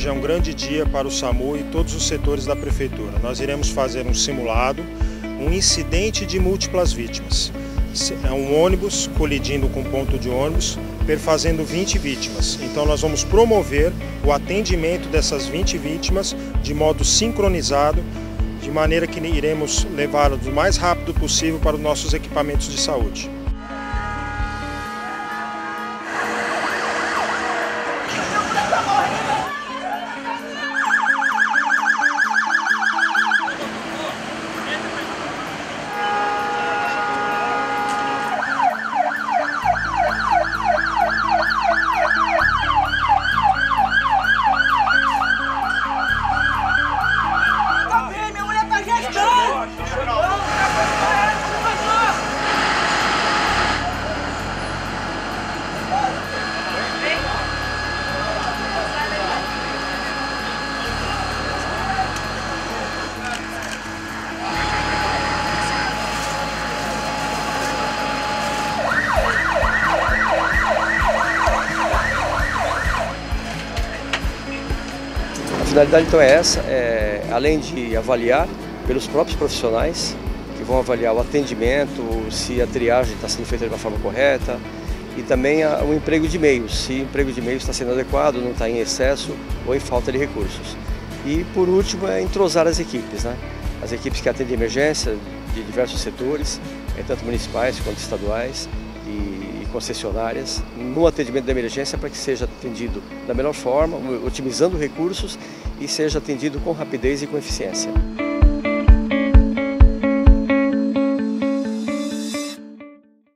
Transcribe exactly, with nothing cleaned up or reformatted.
hoje é um grande dia para o SAMU e todos os setores da Prefeitura. Nós iremos fazer um simulado, um incidente de múltiplas vítimas. É um ônibus colidindo com um ponto de ônibus, perfazendo vinte vítimas. Então nós vamos promover o atendimento dessas vinte vítimas de modo sincronizado, de maneira que iremos levá-las o mais rápido possível para os nossos equipamentos de saúde. A finalidade então é essa, é, além de avaliar pelos próprios profissionais, que vão avaliar o atendimento, se a triagem está sendo feita de uma forma correta, e também a, o emprego de meios, se o emprego de meios está sendo adequado, não está em excesso ou em falta de recursos. E por último é entrosar as equipes, né? As equipes que atendem emergência de diversos setores, é, tanto municipais quanto estaduais e concessionárias, no atendimento da emergência para que seja atendido da melhor forma, otimizando recursos e seja atendido com rapidez e com eficiência.